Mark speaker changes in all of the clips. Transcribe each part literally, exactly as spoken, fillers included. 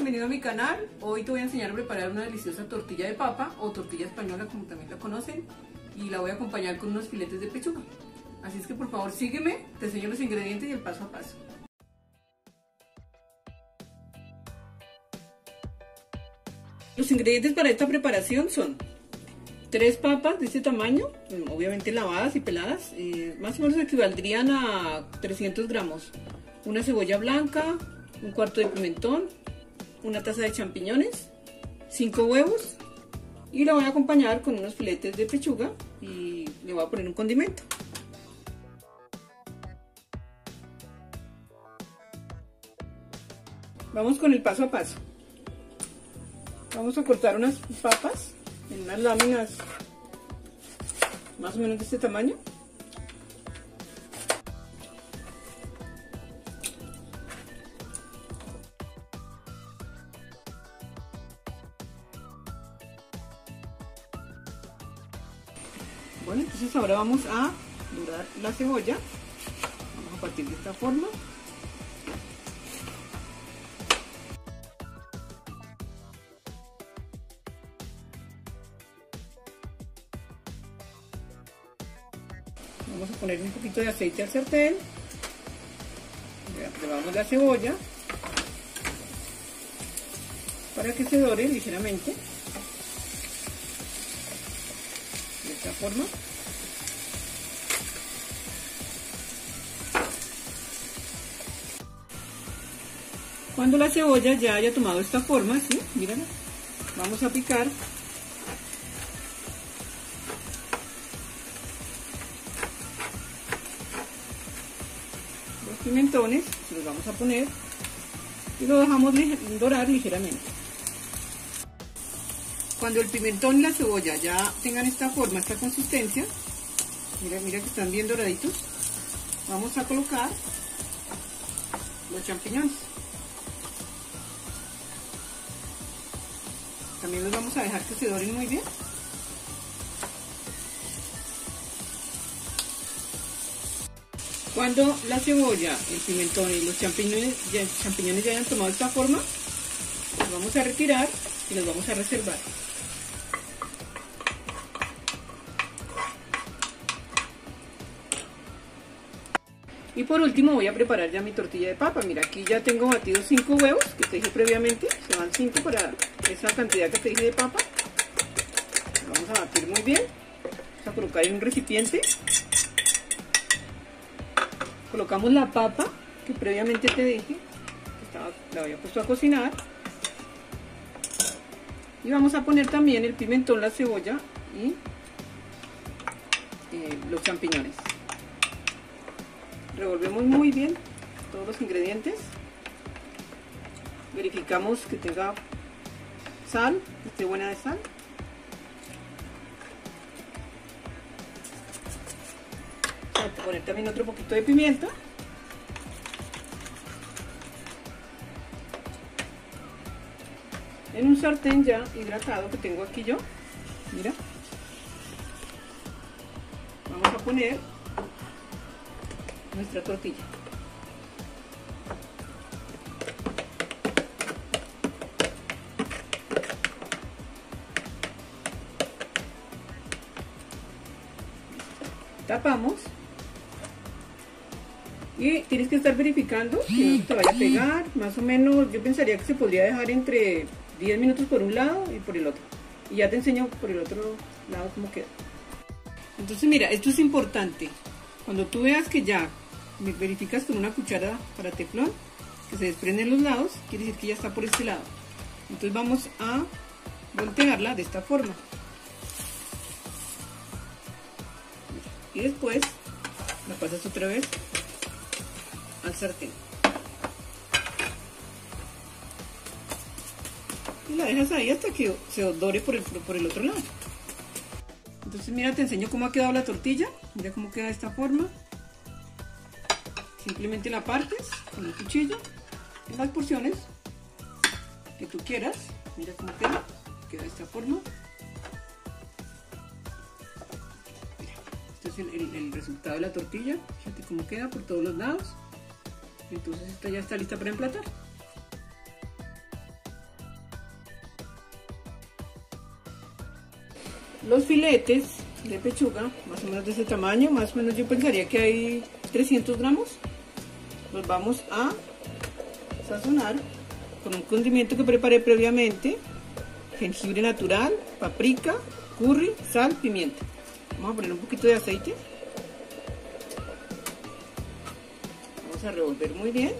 Speaker 1: bienvenido a mi canal. Hoy te voy a enseñar a preparar una deliciosa tortilla de papa o tortilla española, como también la conocen, y la voy a acompañar con unos filetes de pechuga. Así es que por favor sígueme, te enseño los ingredientes y el paso a paso. Los ingredientes para esta preparación son tres papas de este tamaño, obviamente lavadas y peladas, eh, más o menos equivaldrían a trescientos gramos, una cebolla blanca, un cuarto de pimentón, una taza de champiñones, cinco huevos, y la voy a acompañar con unos filetes de pechuga y le voy a poner un condimento. Vamos con el paso a paso. Vamos a cortar unas papas en unas láminas más o menos de este tamaño. Bueno, entonces ahora vamos a dorar la cebolla. Vamos a partir de esta forma. Vamos a poner un poquito de aceite al sartén, relevamos la cebolla para que se dore ligeramente, de esta forma. Cuando la cebolla ya haya tomado esta forma, ¿sí? Mírala, vamos a picar pimentones, los vamos a poner y lo dejamos dorar ligeramente. Cuando el pimentón y la cebolla ya tengan esta forma, esta consistencia, mira, mira que están bien doraditos, vamos a colocar los champiñones. También los vamos a dejar que se doren muy bien. Cuando la cebolla, el pimentón y los champiñones ya, champiñones ya hayan tomado esta forma, los vamos a retirar y los vamos a reservar. Y por último voy a preparar ya mi tortilla de papa. Mira, aquí ya tengo batidos cinco huevos que te dije previamente, se van cinco para esa cantidad que te dije de papa. Lo vamos a batir muy bien, vamos a colocar en un recipiente. Colocamos la papa que previamente te dije, que estaba, la había puesto a cocinar. Y vamos a poner también el pimentón, la cebolla y eh, los champiñones. Revolvemos muy bien todos los ingredientes. Verificamos que tenga sal, que esté buena de sal. Vamos a poner también otro poquito de pimienta. En un sartén ya hidratado que tengo aquí yo, mira, vamos a poner nuestra tortilla. Tapamos. Y tienes que estar verificando que no se te vaya a pegar, más o menos yo pensaría que se podría dejar entre diez minutos por un lado y por el otro. Y ya te enseño por el otro lado cómo queda. Entonces mira, esto es importante. Cuando tú veas que ya verificas con una cuchara para teflón, que se desprenden los lados, quiere decir que ya está por este lado. Entonces vamos a voltearla de esta forma. Y después la pasas otra vez al sartén y la dejas ahí hasta que se dore por el, por el otro lado. Entonces mira, te enseño cómo ha quedado la tortilla. Mira cómo queda de esta forma. Simplemente la partes con el cuchillo en las porciones que tú quieras. Mira cómo queda, queda de esta forma. Mira, este es el, el, el resultado de la tortilla. Fíjate cómo queda por todos los lados. Entonces esta ya está lista para emplatar. los filetes de pechuga, más o menos de ese tamaño, más o menos yo pensaría que hay trescientos gramos. Los vamos a sazonar con un condimento que preparé previamente: jengibre natural, paprika, curry, sal, pimienta. Vamos a poner un poquito de aceite. Vamos a revolver muy bien.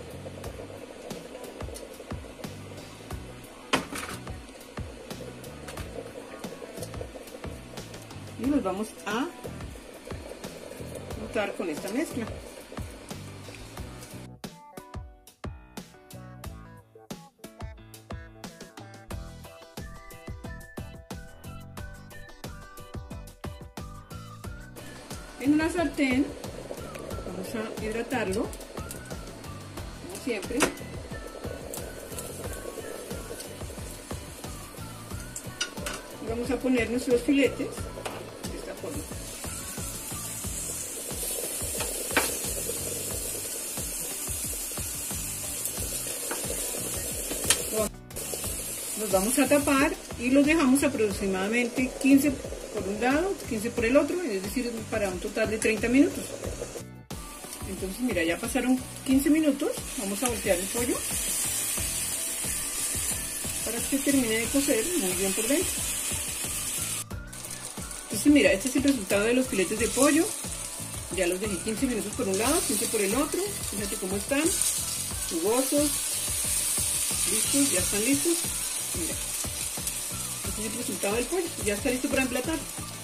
Speaker 1: Y los vamos a untar con esta mezcla. En una sartén vamos a hidratarlo, como siempre. Y vamos a poner nuestros filetes de esta forma. Los vamos a tapar y los dejamos aproximadamente quince por un lado, quince por el otro, es decir, para un total de treinta minutos. Entonces mira, ya pasaron quince minutos. Vamos a voltear el pollo para que termine de cocer muy bien por dentro. Entonces mira, este es el resultado de los filetes de pollo. Ya los dejé quince minutos por un lado, quince por el otro. Fíjate cómo están, jugosos, listos, ya están listos. Mira, este es el resultado del pollo, ya está listo para emplatar.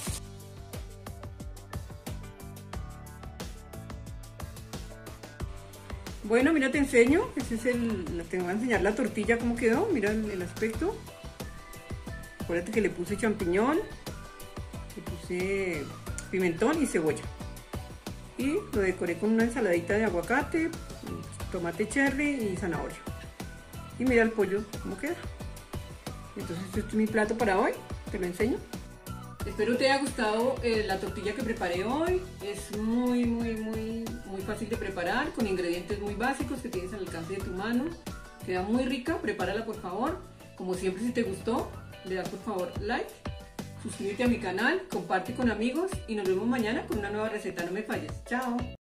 Speaker 1: Bueno, mira, te enseño, este es el, te voy a enseñar la tortilla cómo quedó, mira el, el aspecto. Acuérdate que le puse champiñón, le puse pimentón y cebolla. Y lo decoré con una ensaladita de aguacate, tomate cherry y zanahoria. Y mira el pollo cómo queda. Entonces este es mi plato para hoy, te lo enseño. Espero te haya gustado eh, la tortilla que preparé hoy. Es muy, muy, muy, muy fácil de preparar, con ingredientes muy básicos que tienes al alcance de tu mano. Queda muy rica, prepárala por favor. Como siempre, si te gustó, le das por favor like, suscríbete a mi canal, comparte con amigos y nos vemos mañana con una nueva receta. No me falles. Chao.